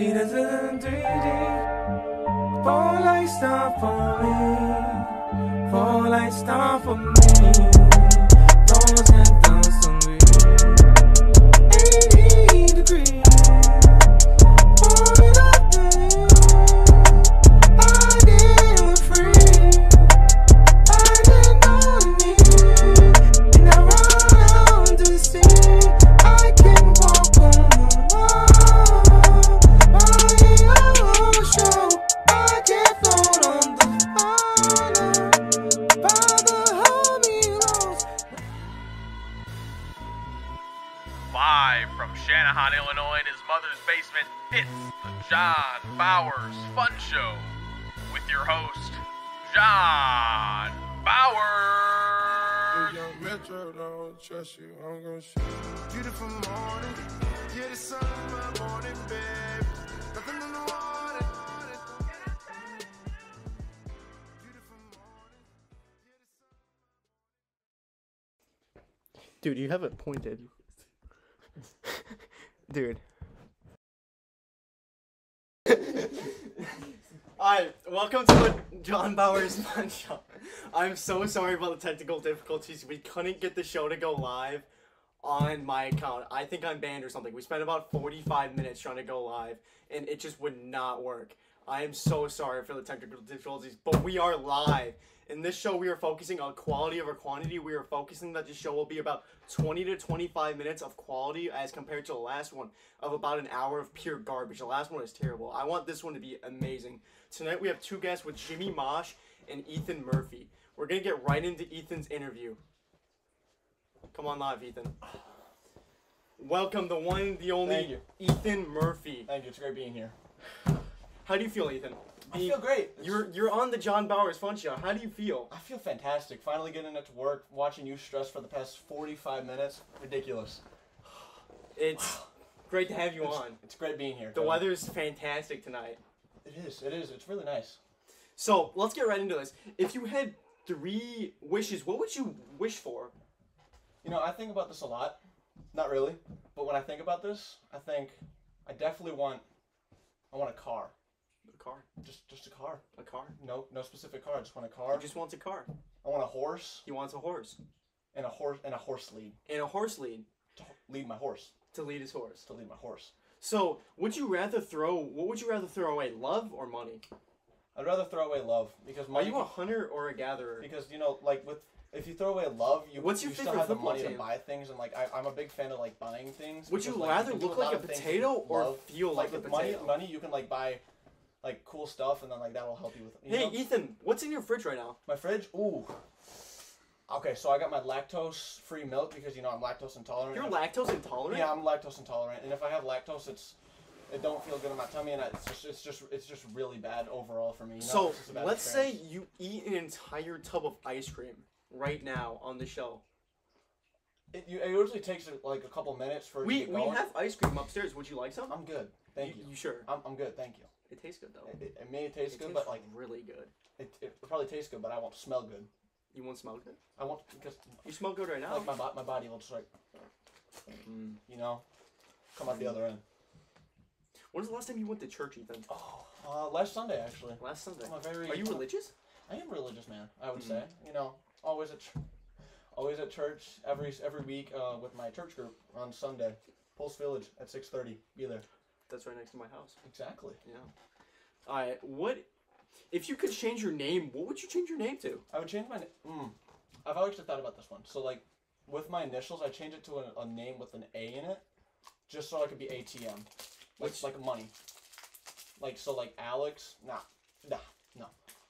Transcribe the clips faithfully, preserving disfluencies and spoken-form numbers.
See, this isn't three D. Four lights stop for me. Four lights stop for me. Doors and dance on me. eighty degrees. Falling up there. I didn't free. I didn't know me. And I run out to sea. I can walk on the wall. By the ocean. I can float on the water. By the homie rose. Live from Shanahan, Illinois, in his mother's basement, it's the John Bowers Fun Show with your host, John Bowers. Young Metro don't trust you, I'm gonna shoot you. Beautiful morning, you're the sun of my morning, babe. Nothing in the water. Beautiful morning, you're the sun. Dude, you have it pointed. Dude. Alright, welcome to the John Bowers Fun Show. I'm so sorry about the technical difficulties. We couldn't get the show to go live on my account. I think I'm banned or something. We spent about forty-five minutes trying to go live, and it just would not work. I am so sorry for the technical difficulties, but we are live. In this show, we are focusing on quality over quantity. We are focusing that this show will be about twenty to twenty-five minutes of quality as compared to the last one of about an hour of pure garbage. The last one is terrible. I want this one to be amazing. Tonight we have two guests with Jimmy Mosh and Ethan Murphy. We're going to get right into Ethan's interview. Come on live, Ethan. Welcome, the one, the only Thank you. Ethan Murphy. Thank you. It's great being here. How do you feel, Ethan? I feel great. It's- You're you're on the John Bowers Fun Show. How do you feel? I feel fantastic. Finally getting it to work. Watching you stress for the past forty-five minutes. Ridiculous. It's great to have you It's, on. it's great being here. The Kevin. weather's fantastic tonight. It is. It is. It's really nice. So let's get right into this. If you had three wishes, what would you wish for? You know, I think about this a lot. Not really, but when I think about this, I think I definitely want. I want a car. A car. Just, just a car. A car. No, no specific car. I just want a car. He just wants a car. I want a horse He wants a horse and a horse and a horse lead and a horse lead to h- lead my horse. to lead his horse. To lead my horse. So would you rather throw? What would you rather throw away? Love or money? I'd rather throw away love because Are money. you a hunter or a gatherer? Because you know, like with if you throw away love, you What's your you still favorite have the football money team? to buy things, and like I, I'm a big fan of like buying things. Would you because, like, rather can do look lot like a of things with potato or love. feel like a with money, potato? money you can like buy like cool stuff, and then like that'll help you with. You Hey, know? Ethan, what's in your fridge right now? My fridge, ooh. Okay, so I got my lactose-free milk because you know I'm lactose intolerant. You're If- lactose intolerant. Yeah, I'm lactose intolerant, and if I have lactose, it's it don't feel good in my tummy, and it's just it's just it's just really bad overall for me. You know? So It's just a bad let's say experience. you eat an entire tub of ice cream right now on the show. it, you, it usually takes like a couple minutes for it We to get we going. have ice cream upstairs. Would you like some? I'm good, thank you. You sure? I'm, I'm good, thank you. It tastes good though. It, it, it may taste It good, tastes but like really good. it, it probably tastes good, but I won't smell good. You won't smell good. I won't because You smell good right now. like my bo- my body will just like Mm. you know come out the other end. When's the last time you went to church, Ethan? Oh, uh, last Sunday actually. Last Sunday. I'm a very. Are you religious? I am religious, man. I would Mhm. say you know always at ch- always at church every every week uh, with my church group on Sunday, Pulse Village at six thirty. Be there. That's right next to my house. Exactly. Yeah. All right. What? If you could change your name, what would you change your name to? I would change my. na- Mm, I've always thought about this one. So like, with my initials, I change it to a, a name with an A in it, just so I could be A T M, like Which- like money. Like so, like Alex. Nah, nah, no.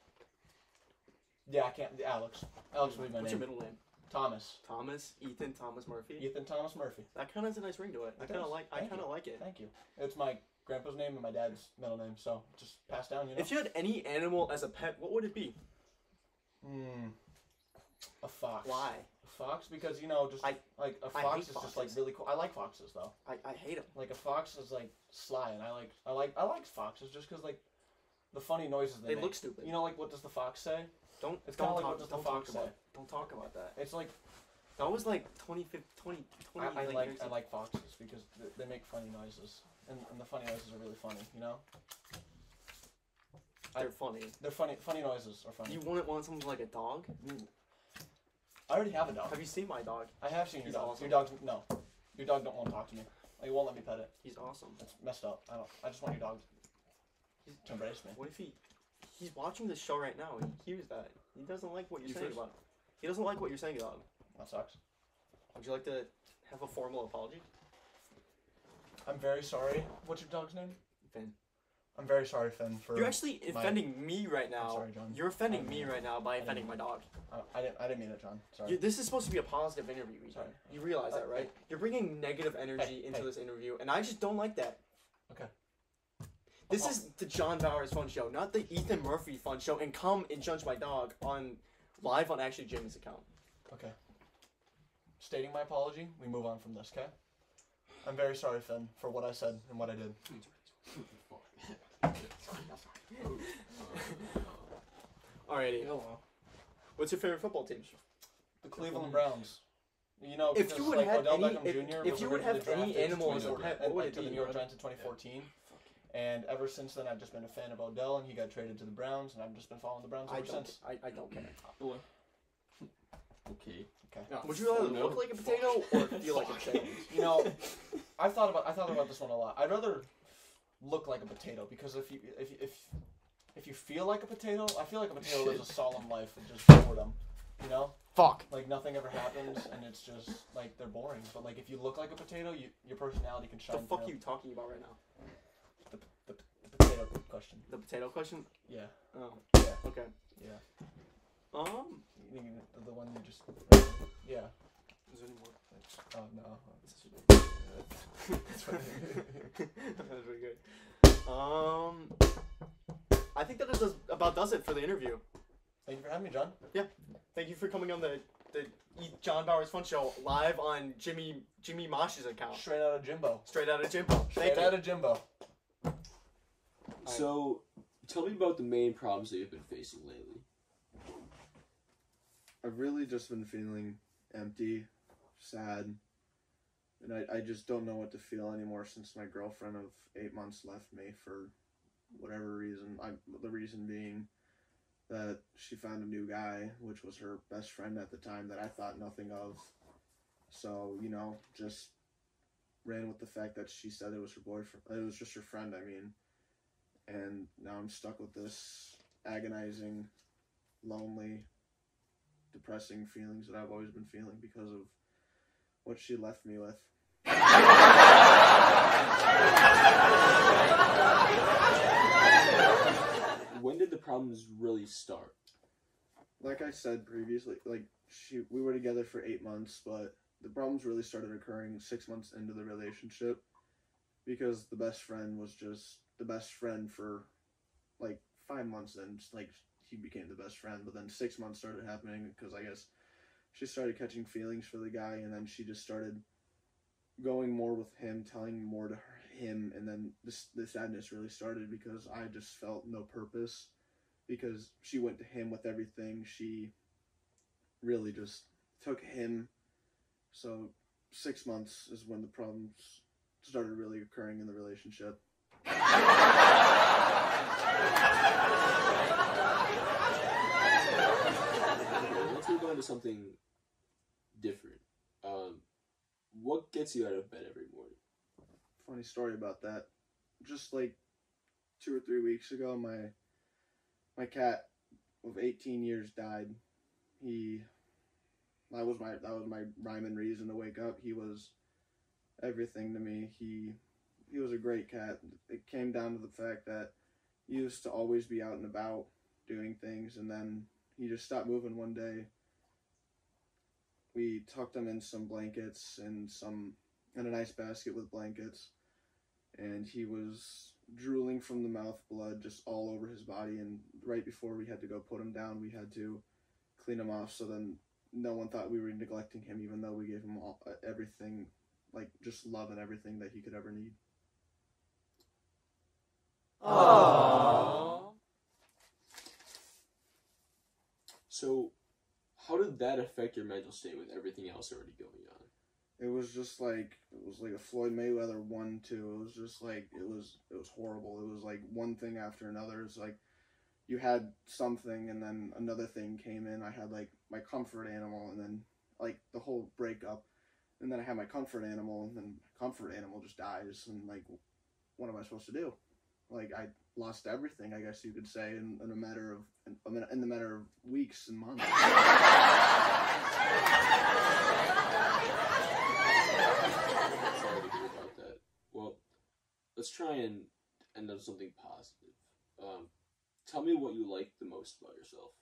Yeah, I can't. Alex. Alex would be my What's name. your middle name? Thomas. Thomas. Ethan Thomas Murphy. Ethan Thomas Murphy. That kind of has a nice ring to it. I It kind of does. like. I Thank kind of you. like it. Thank you. It's my grandpa's name and my dad's middle name, so just passed down. You know. If you had any animal as a pet, what would it be? Hmm. A fox. Why? A fox because you know just I- like a I fox hate is just like foxes. really cool. I like foxes though. I, I hate them. Like a fox is like sly, and I like I like I like foxes just because like the funny noises they, They make. look stupid. You know, like what does the fox say? Don't. It's don't kinda like talk, what does the don't fox talk about. say? Don't talk about that. It's like That was like twenty, twenty, I, I like, like years I ago. like foxes because they, they make funny noises, and, and the funny noises are really funny. You know, They're funny. they're funny. Funny noises are funny. You wouldn't want something like a dog? I already have a dog. Have you seen my dog? I have seen your He's dog. awesome. Your dog, no, your dog don't want to talk to me. Like, he won't let me pet it. He's awesome. That's messed up. I don't. I just want your dog to embrace me. What if he... He's watching this show right now. He hears that. He doesn't like what you're You saying first. about him. He doesn't like what you're saying about him. That sucks. Would you like to have a formal apology? I'm very sorry. What's your dog's name? Finn. I'm very sorry, Finn. For You're actually my- offending me right now. I'm sorry, John. You're offending I me didn't- right now by I offending my didn't- dog. I, I didn't. I didn't mean it, John. Sorry. You, this is supposed to be a positive interview, Ethan. Sorry. You realize that, Uh, right? You're bringing negative energy Hey, into hey. this interview, and I just don't like that. Okay. This Oh. is the John Bowers Fun Show, not the Ethan Murphy Fun Show. And come and judge my dog on live on actually Jimmy's account. Okay. Stating my apology, we move on from this, okay? I'm very sorry, Finn, for what I said and what I did. Alrighty. What's your favorite football team? The Cleveland Browns. You know, If because, you would like, have Odell any- Beckham if- Junior if was you would originally have any drafted animal to as a the- pet, what and, would like, it to the be, New York brother? Giants in twenty fourteen. And ever since then, I've just been a fan of Odell, and he got traded to the Browns, and I've just been following the Browns I ever don't. since. I, I don't care. Okay. Okay. No, would you rather no. look like a potato or feel like a potato? You know, I've thought about I thought about this one a lot. I'd rather look like a potato because if you if you- if if you feel like a potato, I feel like a potato lives a solemn life and just boredom. You know, Fuck. like nothing ever happens and it's just like they're boring. But like if you look like a potato, you your personality can shine. The fuck through. you talking about right now? The, the, the potato question. The potato question? Yeah. Oh. Yeah. Okay. Yeah. Um. You mean the, the one you just. Yeah. Is there any more? Oh no. That was pretty good. Um, I think that it does about does it for the interview. Thank you for having me, John. Thank you for coming on the the E- John Bowers Fun Show live on Jimmy Jimmy Mosh's account, Straight out of Jimbo. straight out of Jimbo. Straight Thank out you. of Jimbo. So, tell me about the main problems that you've been facing lately. I've really just been feeling empty, sad, and I, I just don't know what to feel anymore since my girlfriend of eight months left me for whatever reason. I, the reason being that she found a new guy, which was her best friend at the time that I thought nothing of. So, you know, just ran with the fact that she said it was her boyfriend. It was just her friend, I mean. And now I'm stuck with this agonizing, lonely, depressing feelings that I've always been feeling because of what she left me with. When did the problems really start? Like I said previously, like she, we were together for eight months, but the problems really started occurring six months into the relationship because the best friend was just the best friend for like five months and like he became the best friend, but then six months started happening because I guess she started catching feelings for the guy, and then she just started going more with him, telling more to her, him, and then this the sadness really started because I just felt no purpose because she went to him with everything. She really just took him. So six months is when the problems started really occurring in the relationship. Let's move on to something different. Um, what gets you out of bed every morning? Funny story about that. Just like two or three weeks ago, my my cat of eighteen years died. He that was my that was my rhyme and reason to wake up. He was everything to me. He he was a great cat. It came down to the fact that he used to always be out and about doing things, and then he just stopped moving one day. We tucked him in some blankets and some in a nice basket with blankets, and he was drooling from the mouth, blood just all over his body. And right before we had to go put him down, we had to clean him off, so then no one thought we were neglecting him, even though we gave him all, everything, like just love and everything that he could ever need. Aww. So, how did that affect your mental state with everything else already going on? It was just like it was like a Floyd Mayweather one two. It was just like it was it was horrible. It was like one thing after another. It's like you had something and then another thing came in. I had like my comfort animal and then like the whole breakup, and then I had my comfort animal and then my comfort animal just dies, and like what am I supposed to do? Like I lost everything, I guess you could say, in, in a matter of in, in the matter of weeks and months. Sorry to hear about that. Well, let's try and end on something positive. Um, tell me what you like the most about yourself.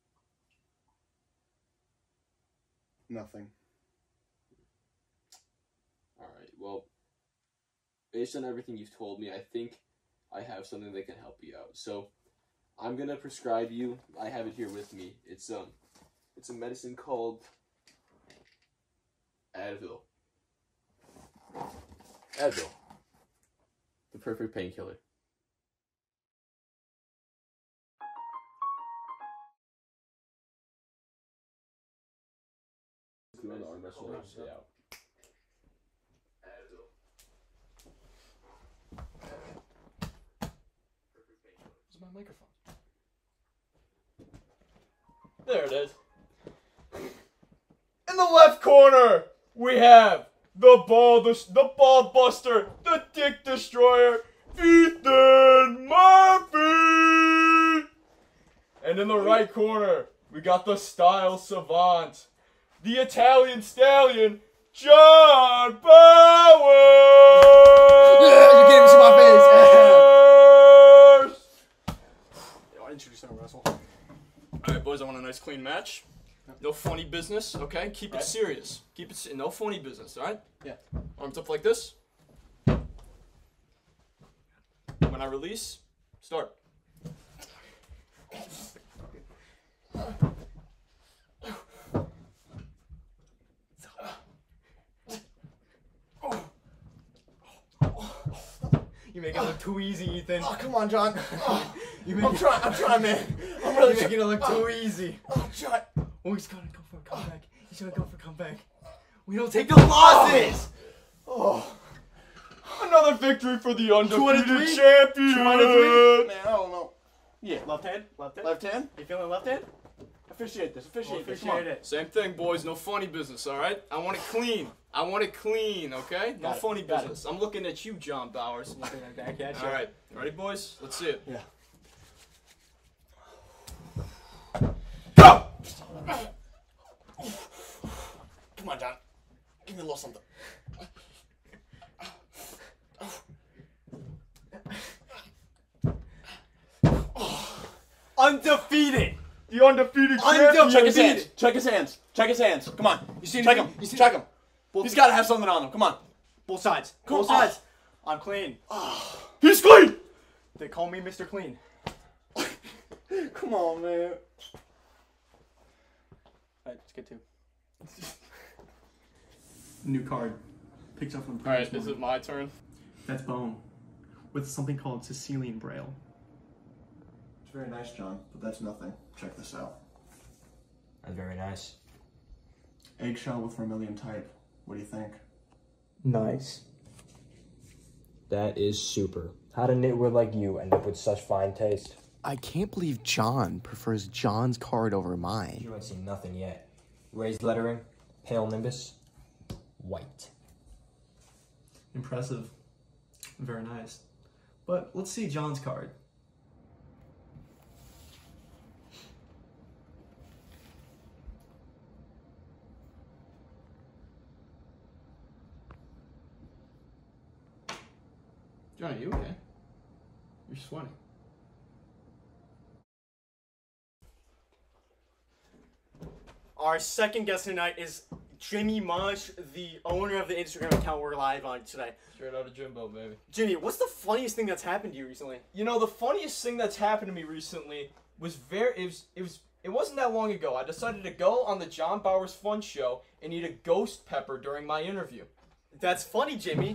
Nothing. Alright, well, based on everything you've told me, I think I have something that can help you out. So, I'm gonna prescribe you, I have it here with me, it's um, it's a medicine called Advil. Advil. The perfect painkiller. Doing the arm wrestle, yeah. Where's my microphone? There it is. In the left corner, we have the ball, the, the ball buster, the dick destroyer, Ethan Murphy. And in the right corner, we got the style savant, the Italian stallion, John Bowers. You can't even see my face. I'll introduce our wrestle. Alright, boys, I want a nice clean match. No funny business, okay? Keep Right. it serious. Keep it se- no funny business, alright? Yeah. Arms up like this. When I release, start. You make it look too easy, Ethan. Oh, come on, John. You make I'm it, trying, I'm trying, man. I'm You're really making trying. it look too easy. Oh, John. Oh, he's gonna go for a comeback. He's gonna go for a comeback. We don't take the losses. Oh. Another victory for the Two out of undefeated three? champion. Two out of three? Man, I don't know. Yeah. Left hand, left hand. Left hand. You feeling left hand? Officiate this. Officiate We'll this. officiate Come on. it. Same thing, boys. No funny business, all right? I want it clean. I want it clean, okay? No Got it, funny got it. business. I'm looking at you, John Bowers. Nothing like that, yeah, sure. All right. Ready, boys? Let's see it. Yeah. Go! Come on, John. Give me a little something. Undefeated. The undefeated Undefeated. champion. Check his hands. Check his hands. Check his hands. Come on. You see Check him. anything? You see- Check him. Both, He's got to have something on him. Come on. both sides. Come Both on. sides. I'm clean. He's clean. They call me Mister Clean. Come on, man. Alright, let's get to. New card. Picked up from the All right, previous is one. it my turn? That's bone. With something called Sicilian Braille. It's very nice, John, but that's nothing. Check this out. That's very nice. Eggshell with vermilion type. What do you think? Nice. That is super. How did a nitwit like you end up with such fine taste? I can't believe John prefers John's card over mine. You ain't seen nothing yet. Raised lettering, pale nimbus, white. Impressive. Very nice. But let's see John's card. John, are you okay? You're sweating. Our second guest tonight is Jimmy Mosh, the owner of the Instagram account we're live on today. Straight out of Jimbo, baby. Jimmy, what's the funniest thing that's happened to you recently? You know, the funniest thing that's happened to me recently was very. It was. It was. It wasn't that long ago. I decided to go on the John Bowers Fun Show and eat a ghost pepper during my interview. That's funny, Jimmy.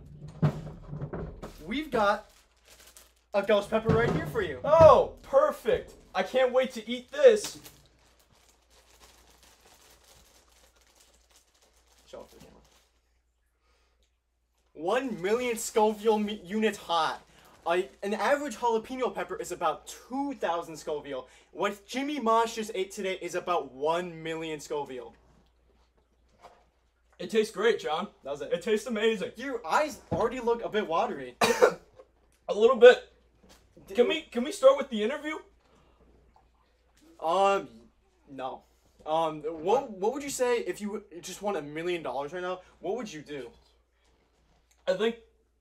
We've got a ghost pepper right here for you. Oh, perfect! I can't wait to eat this. Show it to the camera. one million Scoville me- units hot. I, an average jalapeno pepper is about two thousand Scoville. What Jimmy Mosh just ate today is about one million Scoville. It tastes great, John. That was it. It tastes amazing. Your eyes already look a bit watery. A little bit. Can we can we start with the interview? Um, no. Um, what what would you say if you just won a million dollars right now? What would you do? I think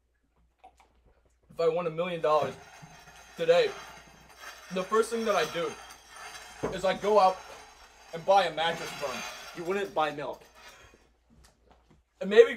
if I won a million dollars today, the first thing that I do is I go out and buy a mattress firm. You wouldn't buy milk. And maybe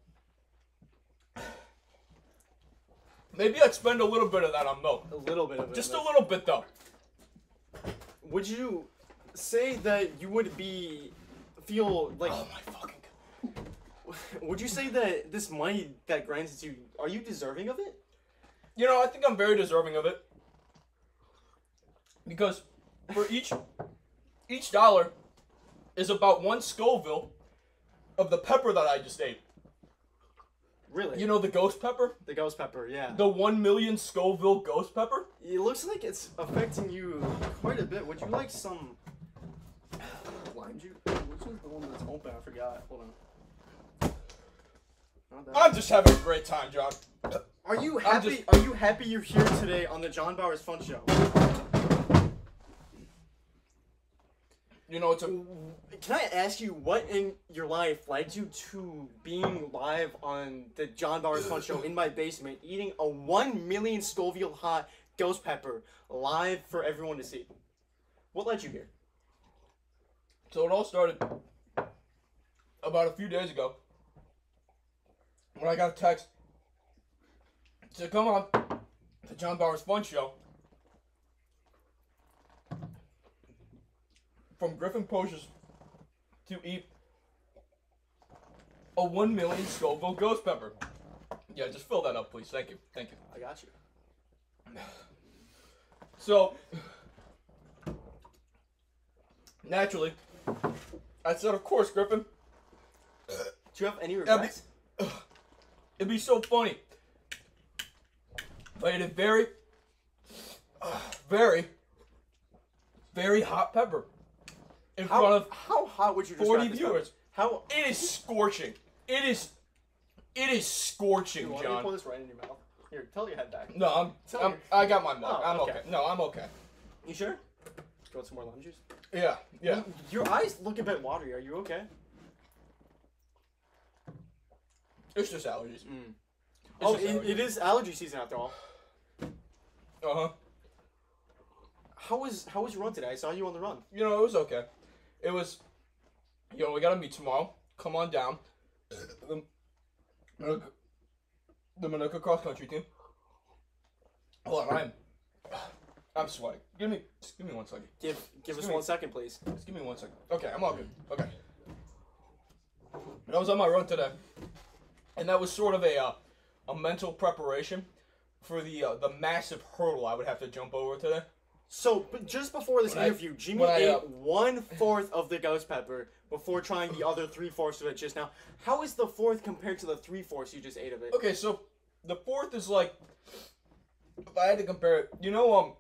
maybe I'd spend a little bit of that on milk. A little bit of it. Just but- a little bit though. Would you say that you would be feel like? Oh my fucking god. Would you say that this money that grants you, are you deserving of it? You know, I think I'm very deserving of it. Because for each each dollar is about one Scoville of the pepper that I just ate. Really? You know the ghost pepper? The ghost pepper, yeah. The one million Scoville ghost pepper? It looks like it's affecting you quite a bit. Would you like some lime juice? Which one's the one that's open? I forgot. Hold on. Not that. I'm just having a great time, John. Are you I'm happy? just- Are you happy you're here today on the John Bowers Fun Show? You know, it's a Can I ask you what in your life led you to being live on the John Bowers Fun Show in my basement, eating a one million Scoville hot ghost pepper live for everyone to see? What led you here? So it all started about a few days ago when I got a text to come on the John Bowers Fun Show from Griffin Posh's to eat a one million Scoville ghost pepper. Yeah, just fill that up, please. Thank you. Thank you. I got you. So, naturally, I said, of course, Griffin. Do you have any It'd regrets? be, it'd be so funny. But it is very, uh, very, very hot pepper in How, front of how hot would you describe forty this viewers. pepper? How? It is scorching. It is, it is scorching, You want me to John. pull this right in your mouth? Here, tell your head back. No, I'm, Tell I'm me. I got my mug. Oh, I'm okay. okay. No, I'm okay. You sure? Do you want some more lime juice? Yeah, yeah. Y- Your eyes look a bit watery. Are you okay? It's just allergies. Mm. It's Oh, just it, allergies. it is allergy season after all. Uh huh. How was how was your run today? I saw you on the run. You know, it was okay. It was, you know, we gotta meet tomorrow. Come on down. The Manuka, the Manuka cross country team. Hold on, I'm, I'm sweating. Give me, just give me one second. Give give us Excuse me. one second, please. Just give me one second. Okay, I'm all good. Okay. And I was on my run today, and that was sort of a, uh, a mental preparation for the uh, the massive hurdle I would have to jump over today. So, but just before this When I- interview, Jimmy when I, ate uh, one fourth of the ghost pepper before trying the other three fourths of it just now. How is the fourth compared to the three fourths you just ate of it? Okay, so the fourth is like, if I had to compare it, you know, um,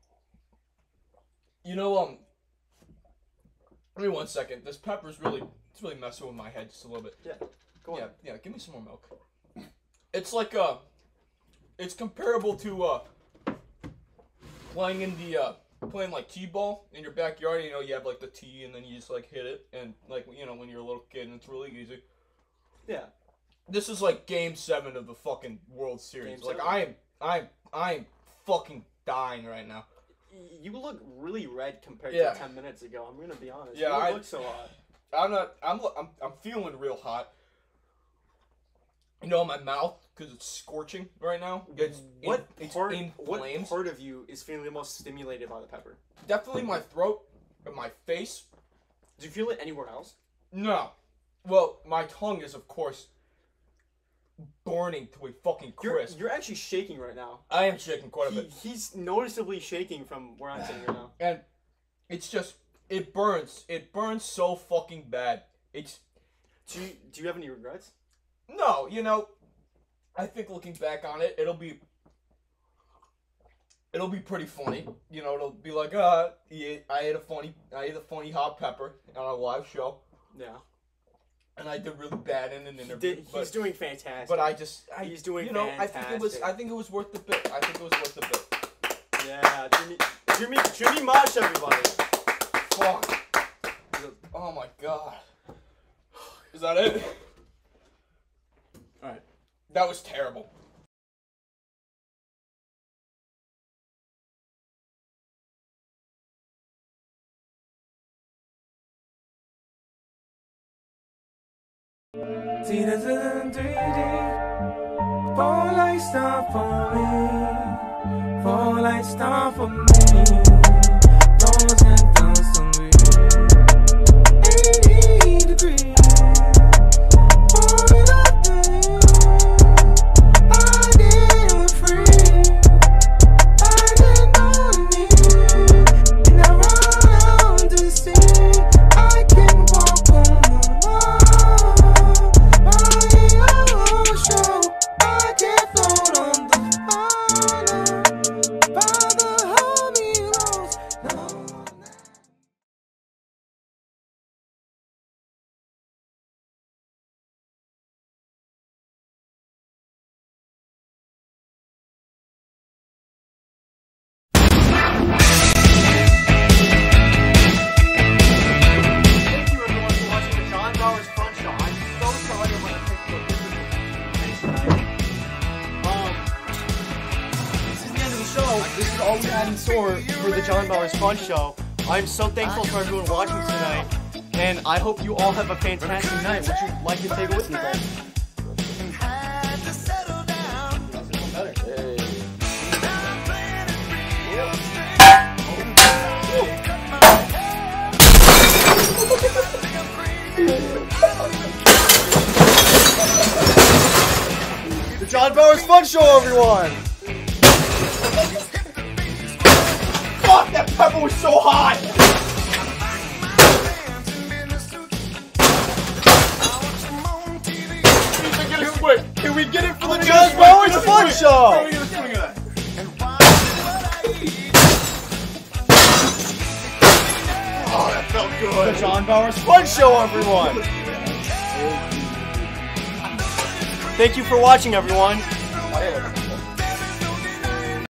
you know, um, give me one second. This pepper's really, it's really messing with my head just a little bit. Yeah, go on. Yeah, yeah. Give me some more milk. It's like uh, it's comparable to uh, playing in the uh, playing like t-ball in your backyard. You know, you have like the tee, and then you just like hit it, and like you know when you're a little kid, and it's really easy. Yeah. This is like Game Seven of the fucking World Series. Game like seven. I am, I'm, I'm fucking dying right now. Y- You look really red compared Yeah. to ten minutes ago. I'm gonna be honest. Yeah, you don't I- look so hot. I'm not. I'm. I'm. I'm feeling real hot. You know, my mouth because it's scorching right now. It's What in, it's part? in What flames. part of you is feeling the most stimulated by the pepper? Definitely my throat and my face. Do you feel it anywhere else? No. Well, my tongue is of course burning to a fucking You're, crisp. you're actually shaking right now. I am shaking quite a He, bit, he's noticeably shaking from where I'm sitting right now. and it's just it burns. It burns so fucking bad. It's Do you, do you have any regrets? no, you know, I think looking back on it, it'll be it'll be pretty funny. You know, it'll be like, uh, he ate, I ate a funny, I ate a funny hot pepper on a live show, Yeah. and I did really bad in an He interview. did, he's but, doing fantastic. but I just, I, He's doing you know, I think it was, fantastic. I think it was worth the bit. I think it was worth the bit. Yeah, Jimmy, Jimmy, Jimmy Mosh, everybody. Fuck. Oh my god. Is that it? Alright. That was terrible. See the three D. Fall like star for me. Fall like star for me. Those and those on me. eighty degrees. Warming up the I didn't free. I didn't know me. And I run out to see. I can walk on the wall. I can float on the water by the homie rose. No. Thank you everyone for watching the John Bowers Fun Show. I'm so sorry I'm gonna take the this tonight. Um, this is the end of the show. This is all we had in store for the John Bowers Fun Show. I'm so thankful for everyone watching tonight, and I hope you all have a fantastic night. Would you like to take it with me, guys? The John Bowers Fun Show, everyone! Fuck, that pepper was so hot! Can we get it for the John Bowers Fun Show? Oh, that felt good. The John Bowers Fun Show, everyone! Thank you for watching, everyone.